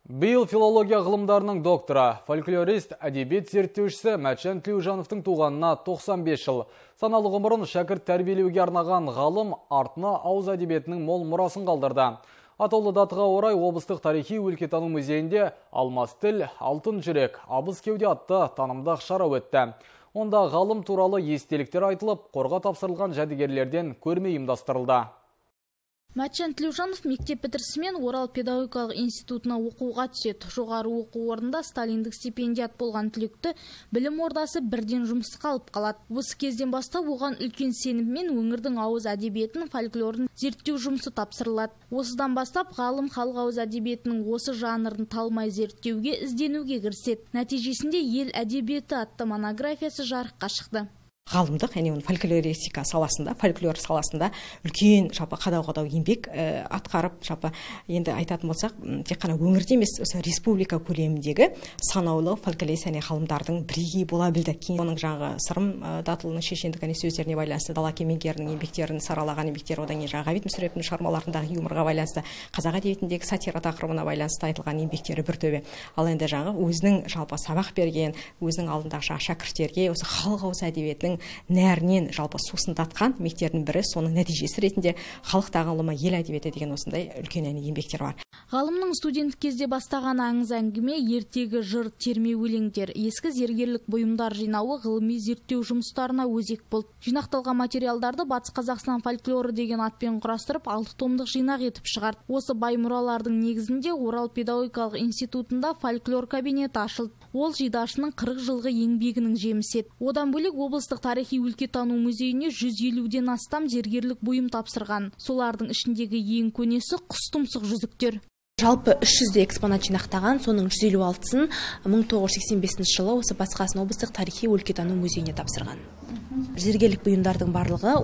Биыл филология ғылымдарының докторы, фольклорист, әдебиет зерттеушісі Мәтжан Тілеужановтың туғанына 95 жыл. Саналы ғұмырын шәкірт тәрбиелеуге арнаған ғалым артына ауыз әдебиетінің мол мұрасын қалдырды. Атаулы датыға орай облыстық тарихи өлкетану музейінде «Алмас тіл, алтын жүрек, абыз кеуде» атты танымдық шара өтті. Онда ғалым туралы естеліктер айтылып, қорға тапсырылған жәдігерлерден көрме ұйымдастырылды. Мәтжан Тілеужанов мектеп бітірісімен Орал педагогикалық институтына оқуға түседі. Жоғары оқу орнында сталиндік стипендиат болған түлекті білім ордасы бірден жұмысқа алып қалады. Осы кезден бастап оған үлкен сеніммен өңірдің ауыз әдебиетін, фольклорын зерттеу жұмысы тапсырылады. Осыдан бастап ғалым халық ауыз әдебиетінің осы жанрын талмай зерттеуге, ізденуге кіріседі. Нәтижесінде ел әдебиеті атты монографиясы жарыққа шықты. Ғалымдық, яғни фольклористика саласында, фольклор саласында үлкен қадау-қадау еңбек атқарып, енді айтатын болсақ, тек қана өңірде емес, осы республика көлеміндегі санаулы фольклорист ғалымдардың бірегей бола білді. Кейін оның жаңағы Сырым Датұлының шешендік сөздеріне байланысты, Дала кемеңгерінің еңбектерін саралаған еңбектер, одан кейін Ғабит Мүсірептің шығармаларындағы юморға байланысты, қазақ әдебиетіндегі сатира тақырыбына байланысты айтылған еңбектері бір төбе. Ал енді өзінің сабақ берген, өзінің алдындағы шәкірттерге осы халық ауыз әдебиетінің нәрінен сусындатқан еңбектердің бірі, соның нәтижесі ретінде халық тағылымы, ел әдебиеті деген осындай үлкен еңбектер бар. Ғалымның студент кезде бастаған аңыз әңгіме, ертегі жыр, терме өлеңдер, ескі зергерлік бұйымдар жинауы ғылыми зерттеу жұмыстарына өзек болды. Жинақталған материалдарды Батыс Қазақстан фольклоры деген атпен құрастырып, 6 томдық жинақ етіп шығарды. Осы бай мұралардың негізінде Орал педагогикалық институтында фольклор кабинеті ашылды. Ол жидашының 40 жылғы еңбегінің жемісі еді. Одан бөлек облыстық тарихи өлкетану музейіне 150-ден астам зергерлік бұйым тапсырған. Солардың ішіндегі ең көнесі құс тұмсық жүзіктер. Жалпы 300 экспонат жинақтаған, соның 156-сын 1985 жылы осы Батыс Қазақстан облыстық тарихи өлкетану музейіне тапсырған. Зергерлік бұйымдардың барлығы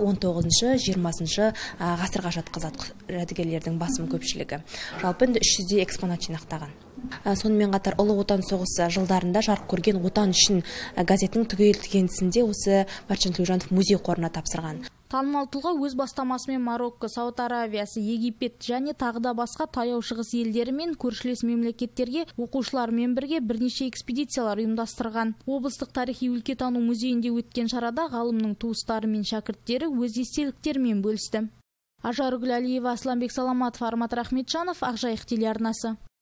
19-20 ғасырға жатқызады жәдігерлердің басым көпшілігі. Жалпы 300 экспонат жинақтаған. Сонымен қатар Ұлы Отан соғысы жылдарында жарық көрген «Отан үшін» газетінің түгел тігендісінде осы Мәтжан Тілеужанов музей қорына тапсырған. Танымал тұлға өз бастамасымен Марокко, Сауд Аравиясы, Египет және тағы да басқа таяу шығыс елдері мен көршілес мемлекеттерге оқушылармен бірге бірнеше экспедициялар ұйымдастырған. Облыстық тарихи өлкетану музейінде өткен шарада ғалымның туыстары мен шәкірттері өз естеліктерімен бөлісті. Ажар Гүләлиева, Асланбек Саламатов, Армат Рахметжанов, Ақжайық телеарнасы.